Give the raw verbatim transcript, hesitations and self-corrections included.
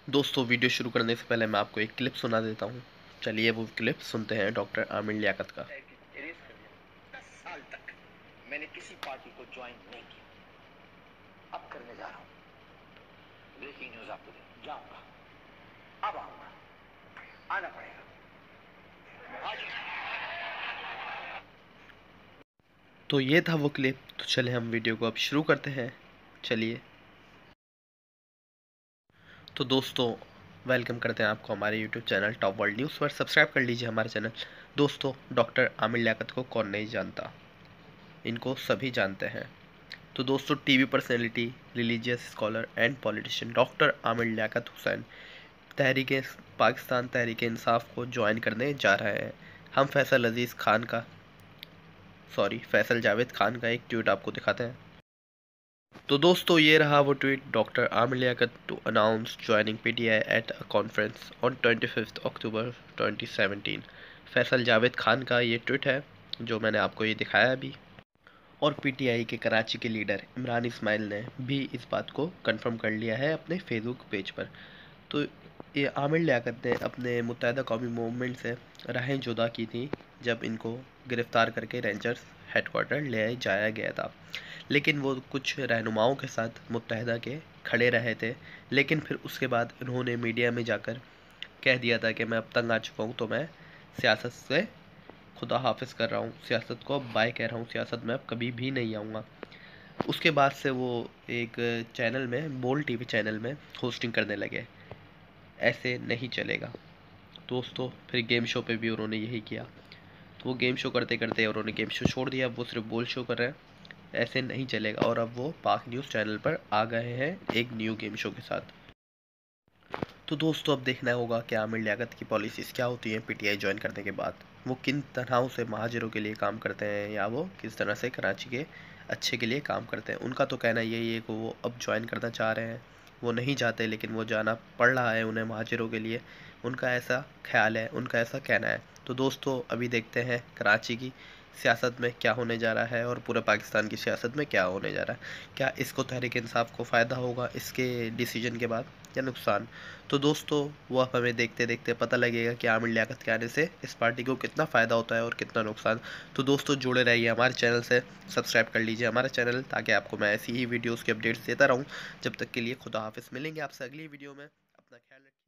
दोस्तों वीडियो शुरू करने से पहले मैं आपको एक क्लिप सुना देता हूँ। चलिए वो क्लिप सुनते हैं डॉक्टर आमिर लियाकत का। इरेज कर दिया। दस साल तक मैंने किसी पार्टी को ज्वाइन नहीं किया, अब करने जा रहा हूँ। ब्रेकिंग न्यूज आपको दे जाऊंगा, अब आऊंगा, आना पड़ेगा आज। तो ये था वो क्लिप। तो चले हम वीडियो को अब शुरू करते हैं। चलिए। तो दोस्तों वेलकम करते हैं आपको हमारे YouTube channel Top World News पर। सब्सक्राइब कर लीजिए हमारे चैनल। दोस्तों डॉक्टर आमिर लियाकत को कौन नहीं जानता, इनको सभी जानते हैं। तो दोस्तों TV personality, religious scholar and politician doctor Aamir Liaquat Hussain Tehreek Pakistan Tehreek Insaf को ज्वाइन करने जा रहे हैं। हम फैसल अजीज़ खान का सॉरी फैसल जावेद खान का एक ट्वीट आपको दिखाते हैं। तो दोस्तों ये रहा वो tweet. Doctor Aamir Liaquat to announce joining PTI at a conference on twenty fifth October twenty seventeen. Faisal Javed Khan का ये ट्वीट है जो मैंने आपको ये दिखाया अभी। और पीटीआई के कराची के लीडर इमरान इस्माइल ने भी इस बात को कंफर्म कर लिया है अपने फेसबुक पेज पर। तो ये आमिर लियाकत ने अपने मुत्तहदा कौमी मूवमेंट से राहें जुदा की थी जब इनको गिरफ़्तार करके रेंजर्स हेडक्वार्टर ले जाया गया था। लेकिन वो कुछ रहनुमाओं के साथ मुत्तहदा के खड़े रहे थे। लेकिन फिर उसके बाद उन्होंने मीडिया में जाकर कह दिया था कि मैं अब तंग आ चुका हूँ, तो मैं सियासत से खुदा हाफिज़ कर रहा हूँ, सियासत को अब बाय कह रहा हूँ, सियासत में अब कभी भी नहीं आऊँगा। उसके बाद से वो एक चैनल में, बोल टीवी चैनल में होस्टिंग करने लगे। ऐसे नहीं चलेगा दोस्तों। फिर गेम शो पे भी उन्होंने यही किया। तो वो गेम शो करते करते उन्होंने गेम शो छोड़ दिया, वो सिर्फ बोल शो कर रहे हैं। ऐसे नहीं चलेगा। और अब वो पाक न्यूज़ चैनल पर आ गए हैं एक न्यू गेम शो के साथ। तो दोस्तों अब देखना होगा कि आमिर लियाकत की पॉलिसीज़ क्या होती हैं पीटीआई ज्वाइन करने के बाद। वो किन तरहों से महाजिरों के लिए काम करते हैं या वो किस तरह से कराची के अच्छे के लिए काम करते हैं। उनका तो कहना यही है कि वो अब ज्वाइन करना चाह रहे हैं। वो नहीं चाहते लेकिन वो जाना पड़ रहा है उन्हें महाजिरों के लिए। उनका ऐसा ख्याल है, उनका ऐसा कहना है। तो दोस्तों अभी देखते हैं कराची की सियासत में क्या होने जा रहा है और पूरे पाकिस्तान की सियासत में क्या होने जा रहा है। क्या इसको तहरीक इंसाफ को फ़ायदा होगा इसके डिसीजन के बाद या नुकसान। तो दोस्तों वो अब हमें देखते देखते पता लगेगा कि आमिर लियाकत के आने से इस पार्टी को कितना फ़ायदा होता है और कितना नुकसान। तो दोस्तों जुड़े रहिए हमारे चैनल से, सब्सक्राइब कर लीजिए हमारा चैनल ताकि आपको मैं ऐसी ही वीडियोज़ की अपडेट्स देता रहूँ। जब तक के लिए खुदा हाफिज़। मिलेंगे आपसे अगली वीडियो में। अपना ख्याल रखिए।